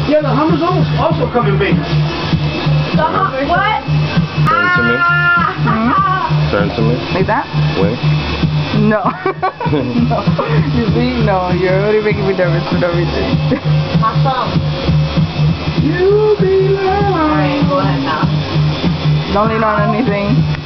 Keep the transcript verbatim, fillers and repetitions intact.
Yeah, the Hummer's almost also coming big. The Hummer, what? Turn to me. Ah. Turn to me. Like that? Wink. No. No. You see? No, you're already making me nervous for no reason. My thumb. You belong. Alright, go ahead now. Don't lean on anything.